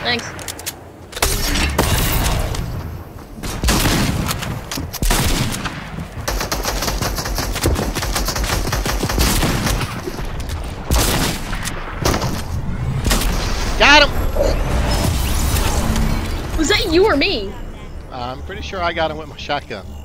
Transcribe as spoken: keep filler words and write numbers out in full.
Thanks. Got him! Was that you or me? I'm pretty sure I got him with my shotgun.